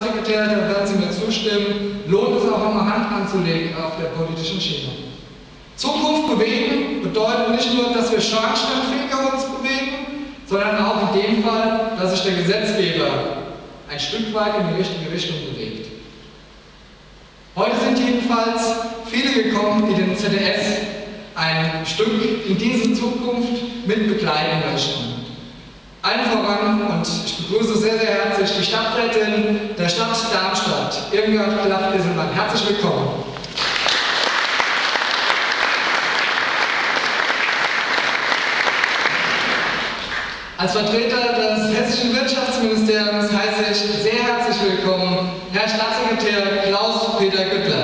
Staatssekretär, da werden Sie mir zustimmen, lohnt es auch einmal Hand anzulegen auf der politischen Schiene. Zukunft bewegen bedeutet nicht nur, dass wir Schornsteinfeger uns bewegen, sondern auch in dem Fall, dass sich der Gesetzgeber ein Stück weit in die richtige Richtung bewegt. Heute sind jedenfalls viele gekommen, die den ZDS ein Stück in diese Zukunft mit begleiten möchten. Allen voran, und ich begrüße sehr, sehr herzlich die Stadträtin der Stadt Darmstadt, Irmgard Klaff-Isselmann. Herzlich willkommen. Als Vertreter des Hessischen Wirtschaftsministeriums heiße ich sehr herzlich willkommen Herr Staatssekretär Klaus-Peter Güttler.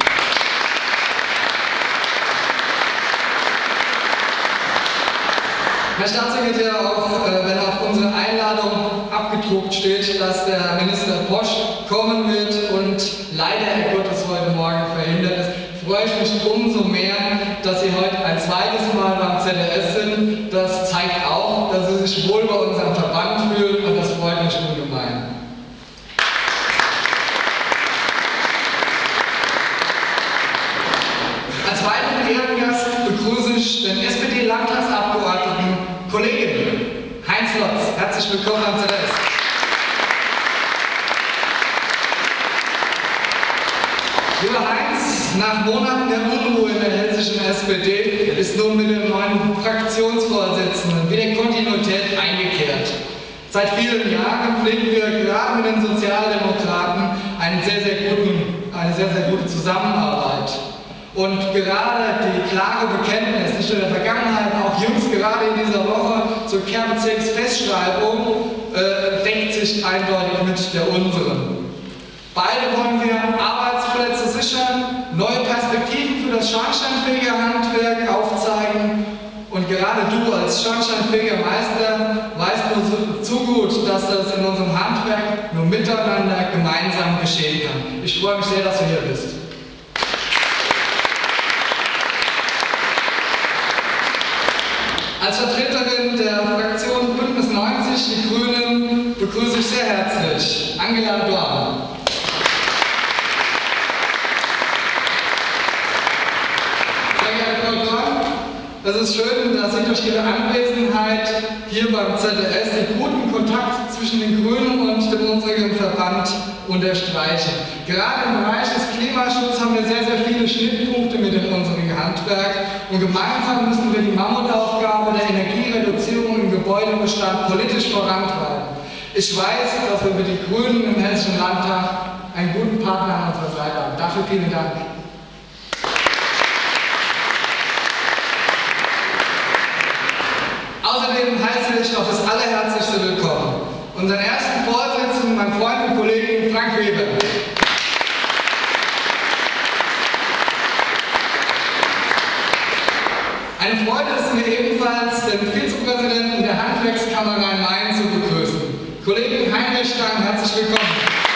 Herr Staatssekretär, auch wenn auf unsere Einladung abgedruckt steht, dass der Minister Posch kommen wird und leider Herr Gottes heute Morgen verhindert ist, freue ich mich umso mehr, dass Sie heute ein zweites Mal beim ZDS sind. Das zeigt auch, dass Sie sich wohl bei unserem Verband fühlen und das freut mich ungemein. Als weiteren Ehrengast begrüße ich den SPD-Landtagsabgeordneten Kollegen Heinz Lotz. Herzlich willkommen am ZDS. Lieber Heinz, nach Monaten der Unruhe in der hessischen SPD ist nun mit dem neuen Fraktionsvorsitzenden wieder Kontinuität eingekehrt. Seit vielen Jahren pflegen wir gerade mit den Sozialdemokraten eine sehr, sehr gute Zusammenarbeit. Und gerade die klare Bekenntnis, nicht nur in der Vergangenheit, auch jüngst gerade in dieser Woche zur Kernbezirksfestschreibung, deckt sich eindeutig mit der unseren. Beide wollen wir Arbeitsplätze sichern, neue Perspektiven für das Schornsteinfegerhandwerk aufzeigen. Und gerade du als Schornsteinfegermeister weißt nur zu gut, dass das in unserem Handwerk nur miteinander gemeinsam geschehen kann. Ich freue mich sehr, dass du hier bist. Als Vertreterin der Fraktion Bündnis 90, die Grünen, begrüße ich sehr herzlich Angela Dorn. Sehr geehrte Frau Dorn, es ist schön, dass Sie durch Ihre Anwesenheit hier beim ZDS den guten Kontakt zwischen den Grünen und dem unseren Verband unterstreichen. Gerade im Bereich des Klimaschutzes haben wir sehr, sehr viele Schnittpunkte mit dem unseren Handwerk und gemeinsam müssen wir die Mammutaufgabe der Energiereduzierung im Gebäudebestand politisch vorantreiben. Ich weiß, dass wir mit den Grünen im Hessischen Landtag einen guten Partner an unserer Seite haben. Dafür vielen Dank. Außerdem heiße ich auf das allerherzlichste willkommen unseren ersten Vorsitzenden, meinen Freund und Kollegen Frank Weber. Eine Freude ist mir ebenfalls, den Vizepräsidenten der Handwerkskammer Rhein-Main zu begrüßen. Kollegen Heinrich Stang, herzlich willkommen.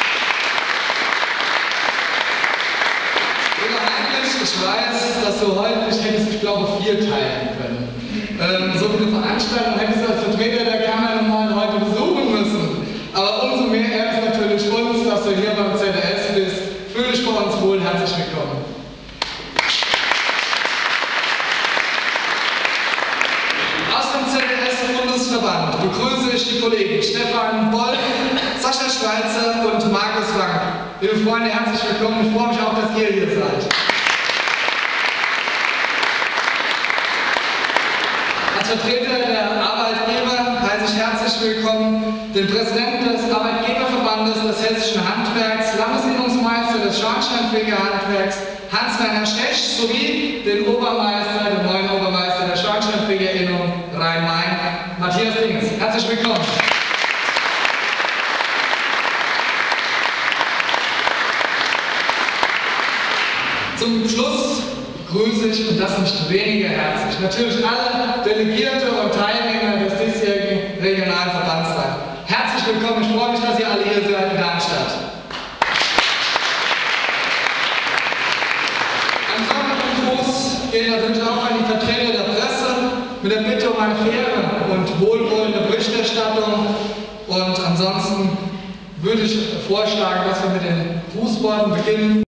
Lieber Heinrich, ich weiß, dass du heute nicht hättest, ich glaube, 4 teilen können. So eine Veranstaltung hättest du als Vertreter der Kammer nochmal heute besuchen müssen. Aber umso mehr ehrt es natürlich uns, dass du hier beim ZDS bist. Fühl dich bei uns wohl, herzlich willkommen. Aus dem ZDS-Bundesverband begrüße ich die Kollegen Stefan Boll, Sascha Schweizer und Markus Frank. Liebe Freunde, herzlich willkommen. Ich freue mich auch, dass ihr hier seid. Als Vertreter der Arbeitgeber heiße ich herzlich willkommen den Präsidenten des Arbeitgeberverbandes des Hessischen Handwerks, Landesinnungsmeister des Schornsteinfegerhandwerks Hans-Werner Stech sowie den Obermeister, den neuen Obermeister der Schornsteinfegerinnung Rhein-Main, Matthias Dinges. Herzlich willkommen. Zum Schluss grüße ich, und das nicht weniger herzlich, natürlich alle Delegierte und Teilnehmer des diesjährigen Regionalen Verbandstags. Herzlich willkommen, ich freue mich, dass ihr alle hier seid in Darmstadt. Ein besonderen Gruß geht natürlich auch an die Vertreter der Presse mit der Bitte um eine faire und wohlwollende Berichterstattung. Und ansonsten würde ich vorschlagen, dass wir mit den Grußworten beginnen.